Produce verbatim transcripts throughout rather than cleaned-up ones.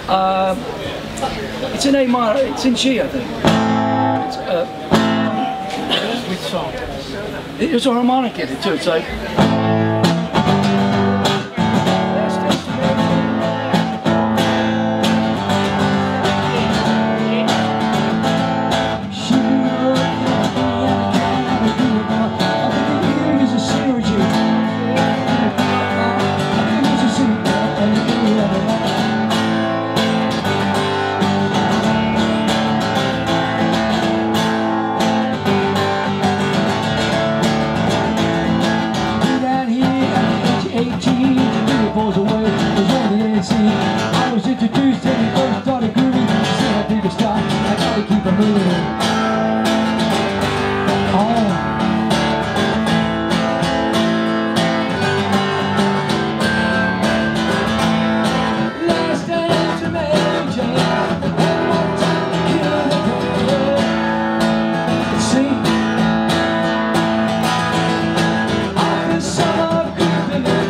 Uh, it's in A minor. It's in G, I think. It's, uh, Which song? There's a harmonic in it too. It's like. I was introduced and we both started grooving. She said I think it's time, I gotta keep it moving. Oh. Last dance to Mary Jane, one more time to kill the pain. See? After summer grooving in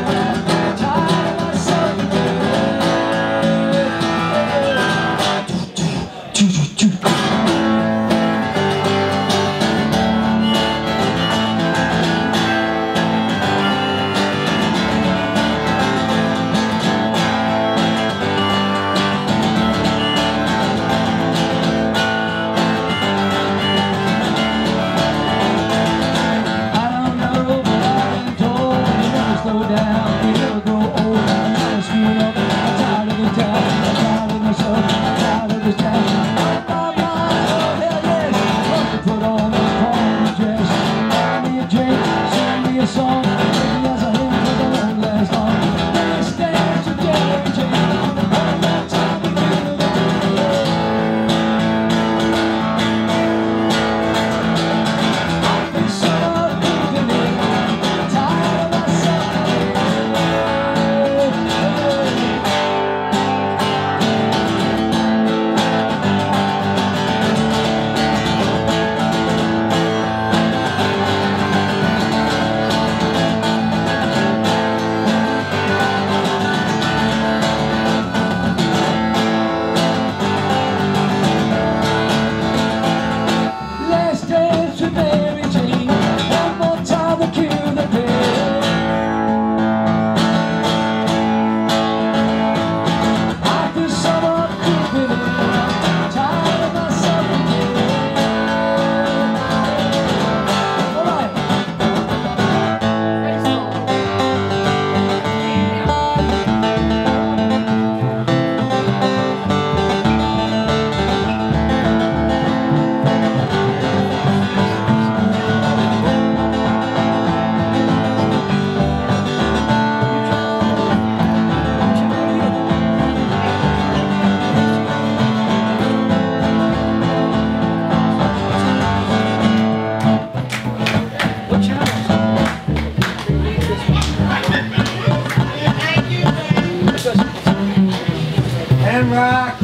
And rock.